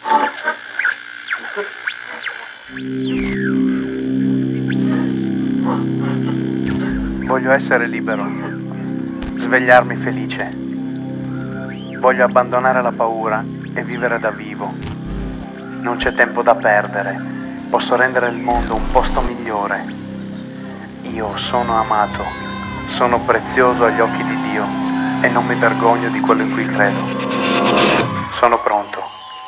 Voglio essere libero, svegliarmi felice. Voglio abbandonare la paura e vivere da vivo. Non c'è tempo da perdere, posso rendere il mondo un posto migliore. Io sono amato, sono prezioso agli occhi di Dio e non mi vergogno di quello in cui credo. Sono pronto.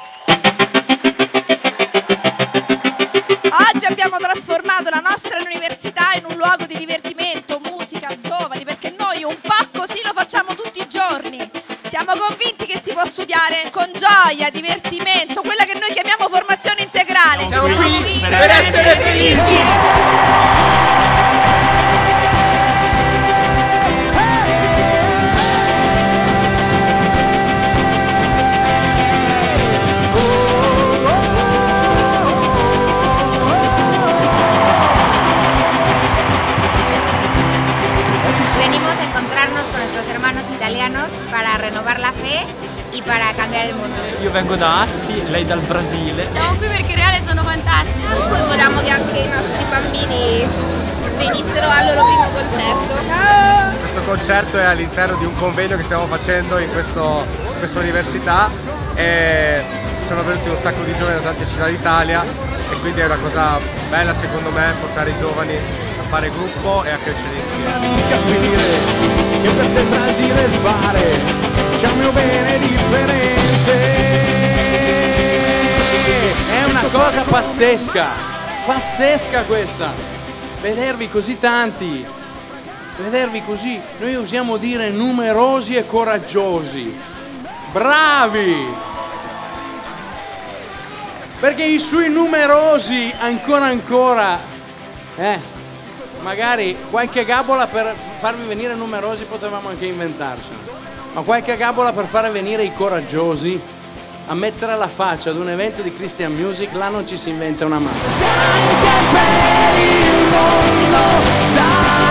Oggi abbiamo trasformato la nostra università in un luogo di divertimento, musica, giovani, perché noi un po' così lo facciamo tutti i giorni. Siamo convinti che si può studiare con gioia, divertimento, quella che noi chiamiamo formazione integrale. Siamo qui per essere felici! Venimos a encontrarnos con nuestros hermanos italianos para renovar la fe y para cambiare il mondo. Io vengo da Asti, lei dal Brasile. Siamo qui perché Reale sono fantastici. Volevamo che anche i nostri bambini venissero al loro primo concerto. Ciao! Questo concerto è all'interno di un convegno che stiamo facendo in questa università e sono venuti un sacco di giovani da tante città d'Italia e quindi è una cosa bella secondo me portare i giovani a fare gruppo e a crescere insieme. Di capire che per te tra il dire e il fare c'è un mio bene differente. È una cosa pazzesca, pazzesca questa, vedervi così tanti, vedervi così, noi usiamo dire numerosi e coraggiosi, bravi, perché sui numerosi ancora, magari qualche gabola per farvi venire numerosi potevamo anche inventarci, ma qualche gabola per fare venire i coraggiosi a mettere la faccia ad un evento di Christian Music, là non ci si inventa una mazza.